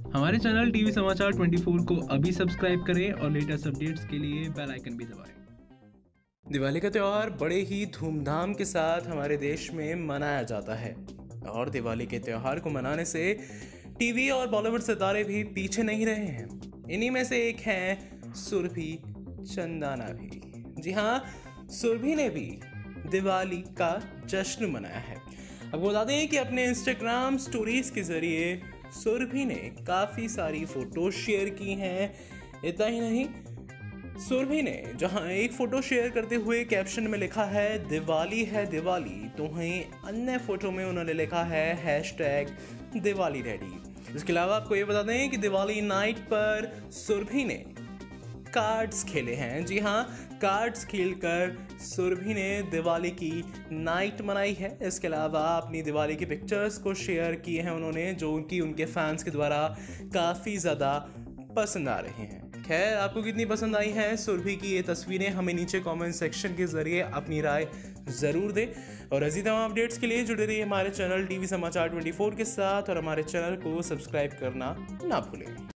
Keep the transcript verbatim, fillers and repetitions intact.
हमारे channel TV समाचार चौबीस को अभी सब्सक्राइब करें और लेटेस्ट अपडेट्स के लिए बेल आइकन भी दबाएं। दिवाली का त्यौहार बड़े ही धूमधाम के साथ हमारे देश में मनाया जाता है और दिवाली के त्यौहार को मनाने से टीवी और बॉलीवुड सितारे भी पीछे नहीं रहे हैं। इन्हीं में से एक हैं सुरभि चंदाना भी। जी हाँ, सुरभि ने भी दिवाली का जश्न मनाया है। आपको बता दें कि अपने इंस्टाग्राम स्टोरीज के जरिए सुरभि ने काफ़ी सारी फ़ोटो शेयर की हैं। इतना ही नहीं, सुरभि ने जहां एक फ़ोटो शेयर करते हुए कैप्शन में लिखा है दिवाली है दिवाली, तो वहीं अन्य फ़ोटो में उन्होंने लिखा है हैशटैग दिवाली रेडी। इसके अलावा आपको ये बता दें कि दिवाली नाइट पर सुरभि ने कार्ड्स खेले हैं। जी हाँ, कार्ड्स खेलकर सुरभि ने दिवाली की नाइट मनाई है। इसके अलावा अपनी दिवाली की पिक्चर्स को शेयर किए हैं उन्होंने, जो उनकी उनके फैंस के द्वारा काफ़ी ज़्यादा पसंद आ रही हैं। खैर, आपको कितनी पसंद आई हैं सुरभि की ये तस्वीरें, हमें नीचे कमेंट सेक्शन के ज़रिए अपनी राय ज़रूर दें। और ऐसी तमाम अपडेट्स के लिए जुड़े रहिए हमारे चैनल टीवी समाचार चौबीस के साथ और हमारे चैनल को सब्सक्राइब करना ना भूलें।